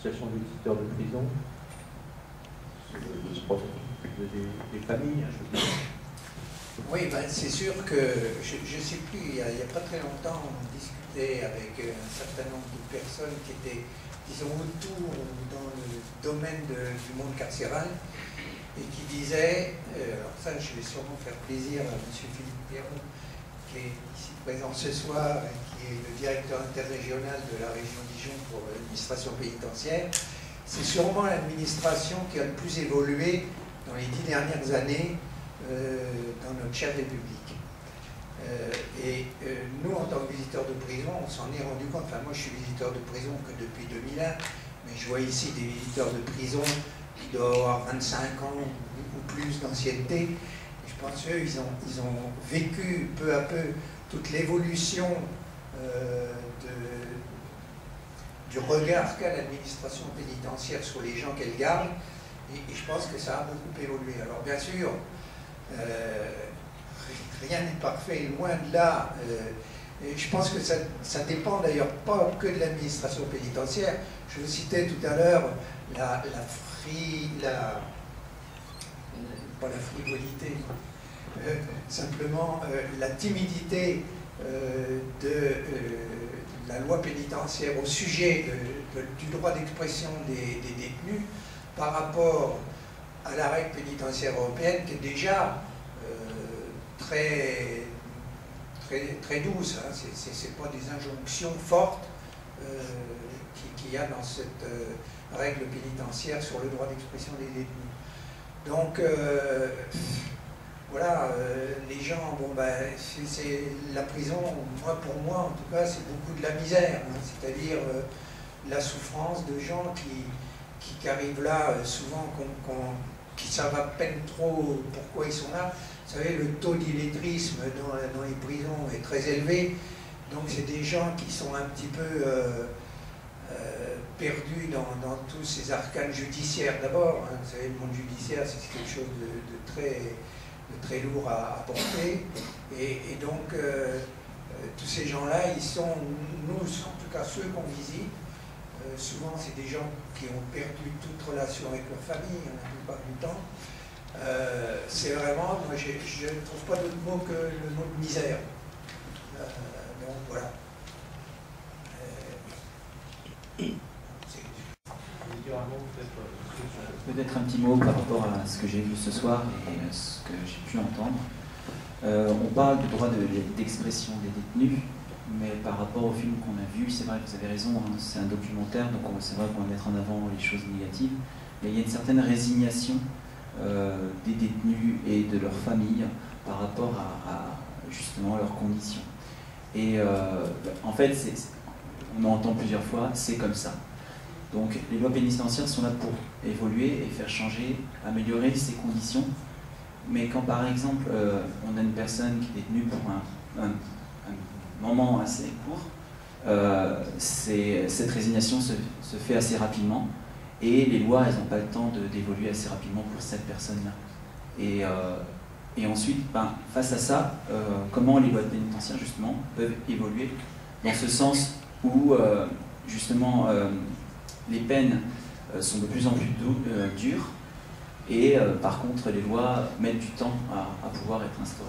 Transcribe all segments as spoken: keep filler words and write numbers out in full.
l'association des visiteurs de prison, de, de, des, des familles, hein, je veux dire. Oui, ben, c'est sûr que, je ne sais plus, il n'y a, a pas très longtemps, on discutait avec un certain nombre de personnes qui étaient, disons, autour dans le domaine de, du monde carcéral, et qui disaient, euh, alors ça je vais sûrement faire plaisir à M. Philippe Perron, qui est ici présent ce soir, et qui est le directeur interrégional de la région Dijon pour l'administration pénitentiaire. C'est sûrement l'administration qui a le plus évolué dans les dix dernières années euh, dans notre chère République. Euh, et euh, nous, en tant que visiteurs de prison, on s'en est rendu compte. Enfin, moi, je suis visiteur de prison que depuis deux mille un, mais je vois ici des visiteurs de prison qui doivent avoir vingt-cinq ans ou plus d'ancienneté. Et je pense qu'eux, ils ont, ils ont vécu peu à peu toute l'évolution euh, du regard qu'a l'administration pénitentiaire sur les gens qu'elle garde. Et, et je pense que ça a beaucoup évolué. Alors, bien sûr, euh, rien n'est parfait, loin de là. Euh, et je pense que ça, ça dépend d'ailleurs pas que de l'administration pénitentiaire. Je vous citais tout à l'heure la, la free, la, pas la frivolité, euh, simplement euh, la timidité euh, de euh, la loi pénitentiaire au sujet de, de, du droit d'expression des, des détenus par rapport à la règle pénitentiaire européenne qui est déjà euh, très, très, très douce. Hein. Ce n'est pas des injonctions fortes euh, qu'il y a dans cette euh, règle pénitentiaire sur le droit d'expression des détenus. Donc, euh, voilà, euh, les gens, bon ben, c'est la prison, moi, pour moi, en tout cas, c'est beaucoup de la misère, hein, c'est-à-dire euh, la souffrance de gens qui, qui, qui arrivent là, euh, souvent, qu'on, qu'on, qui savent à peine trop pourquoi ils sont là. Vous savez, le taux d'illettrisme dans, dans les prisons est très élevé, donc c'est des gens qui sont un petit peu euh, euh, perdus dans, dans tous ces arcanes judiciaires d'abord. Hein, vous savez, le monde judiciaire, c'est quelque chose de, de très... très lourd à, à porter, et, et donc euh, euh, tous ces gens-là, ils sont, nous, en tout cas ceux qu'on visite, euh, souvent c'est des gens qui ont perdu toute relation avec leur famille, hein, la plupart du temps. Euh, c'est vraiment, moi je ne trouve pas d'autre mot que le mot de misère. Euh, donc voilà. Euh, Peut-être un petit mot par rapport à ce que j'ai vu ce soir et ce que j'ai pu entendre. Euh, on parle du droit d'expression de, des détenus, mais par rapport au film qu'on a vu, c'est vrai que vous avez raison, hein, c'est un documentaire, donc c'est vrai qu'on va mettre en avant les choses négatives, mais il y a une certaine résignation euh, des détenus et de leurs familles par rapport à, à justement leurs conditions. Et euh, en fait, c'est, on entend plusieurs fois, c'est comme ça. Donc les lois pénitentiaires sont là pour évoluer et faire changer, améliorer ces conditions. Mais quand par exemple euh, on a une personne qui est détenue pour un, un, un moment assez court, euh, cette résignation se, se fait assez rapidement et les lois elles n'ont pas le temps d'évoluer assez rapidement pour cette personne-là. Et, euh, et ensuite, ben, face à ça, euh, comment les lois pénitentiaires justement peuvent évoluer dans ce sens où euh, justement euh, les peines euh, sont de plus en plus dou euh, dures et euh, par contre les lois mettent du temps à, à pouvoir être instaurées.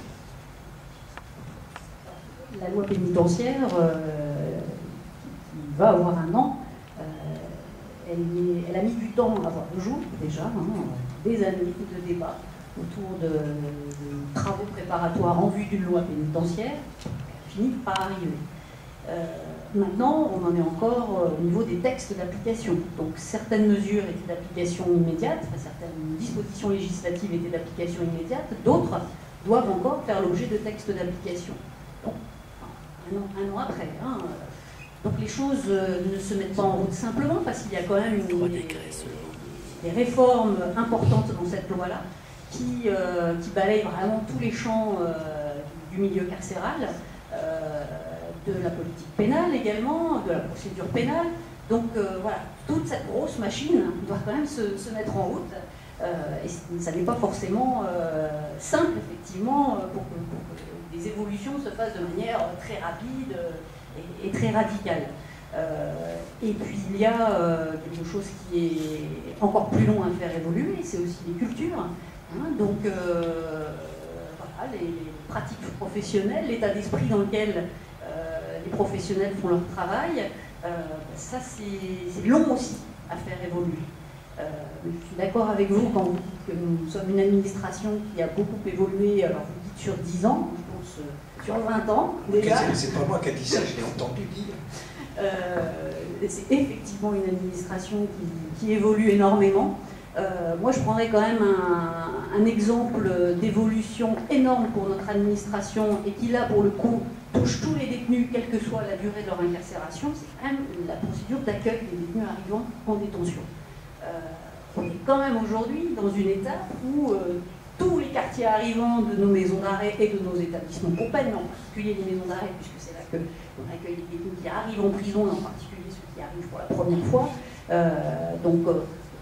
La loi pénitentiaire, euh, qui va avoir un an, euh, elle, est, elle a mis du temps à voir le jour déjà, hein, des années de débats autour de, de travaux préparatoires en vue d'une loi pénitentiaire, elle finit par arriver. Euh, Maintenant, on en est encore au niveau des textes d'application. Donc certaines mesures étaient d'application immédiate, enfin, certaines dispositions législatives étaient d'application immédiate, d'autres doivent encore faire l'objet de textes d'application. Donc, un an, un an après. Hein. Donc les choses ne se mettent pas en route simplement parce qu'il y a quand même une, des, des réformes importantes dans cette loi-là qui, euh, qui balayent vraiment tous les champs euh, du milieu carcéral. Euh, de la politique pénale également, de la procédure pénale. Donc euh, voilà, toute cette grosse machine doit quand même se, se mettre en route. Euh, et ça n'est pas forcément euh, simple, effectivement, pour que, pour que des évolutions se fassent de manière très rapide et, et très radicale. Euh, et puis il y a euh, quelque chose qui est encore plus long à faire évoluer, c'est aussi les cultures. Hein, donc euh, voilà, les, les pratiques professionnelles, l'état d'esprit dans lequel euh, les professionnels font leur travail, euh, ça c'est long aussi à faire évoluer. Euh, je suis d'accord avec vous quand vous dites que nous sommes une administration qui a beaucoup évolué, alors vous dites sur dix ans, je pense euh, sur vingt ans déjà. C'est pas moi qui ai dit ça, je l'ai entendu dire. Euh, c'est effectivement une administration qui, qui évolue énormément. Euh, moi, je prendrais quand même un, un exemple d'évolution énorme pour notre administration et qui, là, pour le coup, touche tous les détenus, quelle que soit la durée de leur incarcération, c'est quand même la procédure d'accueil des détenus arrivant en détention. Euh, on est quand même aujourd'hui dans une étape où euh, tous les quartiers arrivants de nos maisons d'arrêt et de nos établissements pour peine, en particulier les maisons d'arrêt, puisque c'est là qu'on accueille les détenus qui arrivent en prison, et en particulier ceux qui arrivent pour la première fois. Euh, donc, euh,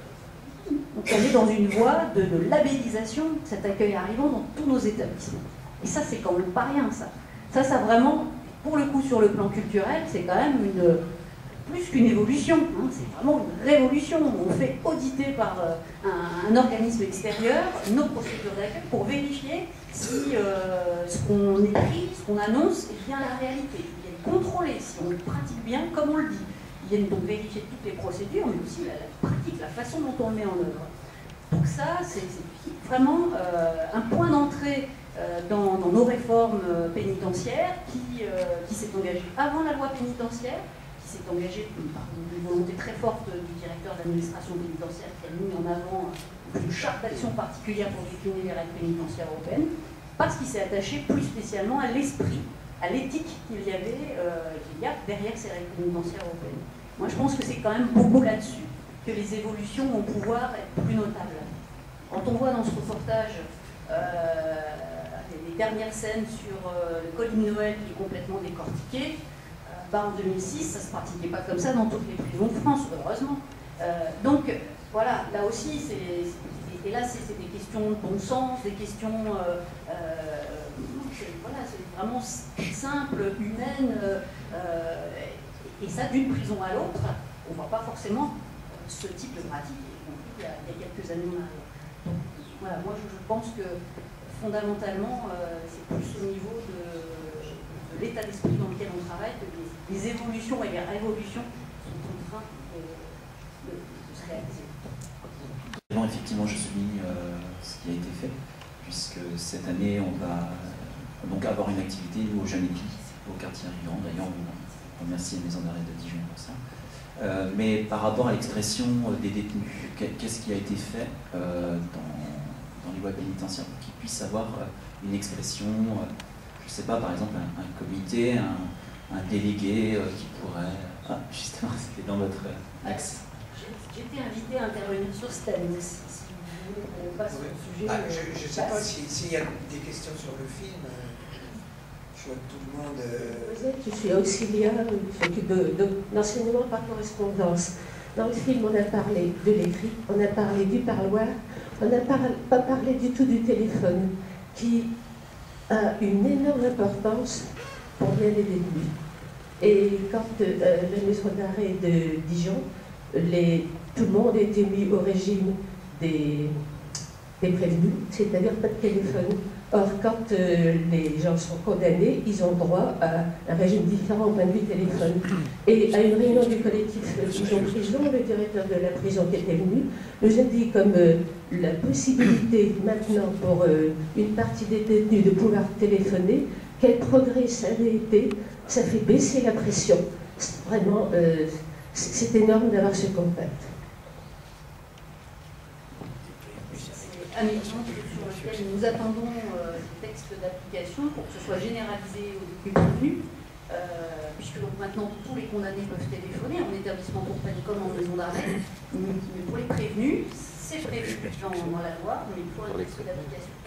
donc on est dans une voie de, de labellisation de cet accueil arrivant dans tous nos établissements. Et ça, c'est quand même pas rien, ça. Ça, ça vraiment, pour le coup, sur le plan culturel, c'est quand même une, plus qu'une évolution, hein, c'est vraiment une révolution. On fait auditer par euh, un, un organisme extérieur nos procédures d'accueil pour vérifier si euh, ce qu'on écrit, ce qu'on annonce est bien la réalité. Ils viennent contrôler si on le pratique bien comme on le dit. Ils viennent donc vérifier toutes les procédures, mais aussi la, la pratique, la façon dont on le met en œuvre. Donc ça, c'est vraiment euh, un point d'entrée euh, dans, dans nos réformes euh, pénitentiaires qui, euh, qui s'est engagé avant la loi pénitentiaire, qui s'est engagé par une volonté très forte du directeur d'administration pénitentiaire qui a mis en avant une charte d'action particulière pour décliner les règles pénitentiaires européennes, parce qu'il s'est attaché plus spécialement à l'esprit, à l'éthique qu'il y avait, euh, qu'il y a derrière ces règles pénitentiaires européennes. Moi, je pense que c'est quand même beaucoup là-dessus que les évolutions vont pouvoir être plus notables. Quand on voit dans ce reportage euh, les dernières scènes sur euh, le Colline Noël qui est complètement décortiqué, euh, bah, en deux mille six, ça ne se pratiquait pas comme ça dans toutes les prisons de France, heureusement. Euh, donc, voilà, là aussi, c'est, et là, c'est des questions de bon sens, des questions... Euh, euh, voilà, c'est vraiment simple, humaine, euh, et ça, d'une prison à l'autre, on ne voit pas forcément ce type de pratique, il y a, il y a quelques années en arrière. Donc, voilà, moi, je, je pense que fondamentalement, euh, c'est plus au niveau de, de l'état d'esprit dans lequel on travaille que les, les évolutions et les révolutions sont en train de, de, de se réaliser. Non, effectivement, je souligne euh, ce qui a été fait, puisque cette année, on va donc avoir une activité, nous, au Jeune Épi, au quartier arrivant. D'ailleurs, on remercie la maison d'arrêt de Dijon pour ça. Euh, mais par rapport à l'expression des détenus, qu'est-ce qui a été fait euh, dans, dans les lois pénitentiaires pour qu'ils puissent avoir euh, une expression, euh, je ne sais pas, par exemple, un, un comité, un, un délégué euh, qui pourrait... Ah, justement, c'était dans votre axe. J'ai été invitée à intervenir sur ce thème aussi, si vous voulez qu'on passe Oui. au sujet. Ah, je ne sais pas s'il si y a des questions sur le film. Je vois que tout le monde... Euh... Je suis auxiliaire, je m'occupe d'enseignement par correspondance. Dans le film, on a parlé de l'écrit, on a parlé du parloir, on n'a par, pas parlé du tout du téléphone, qui a une énorme importance pour bien les détenus. Et quand euh, la maison d'arrêt de Dijon, les, tout le monde était mis au régime des, des prévenus, c'est-à-dire pas de téléphone. Or, quand euh, les gens sont condamnés, ils ont droit à un régime différent au point de vue téléphone. Et à une réunion du collectif Dijon Prison, le directeur de la prison qui était venu nous a dit comme euh, la possibilité maintenant pour euh, une partie des détenus de pouvoir téléphoner, quel progrès ça avait été, ça fait baisser la pression. Vraiment, euh, c'est énorme d'avoir ce contact. Un exemple sur lequel nous attendons euh, des textes d'application pour que ce soit généralisé aux détenus prévenus, euh, puisque donc maintenant tous les condamnés peuvent téléphoner en établissement pour peine comme en maison d'arrêt, mais pour les prévenus, c'est prévu dans, dans la loi, mais il faut un texte d'application.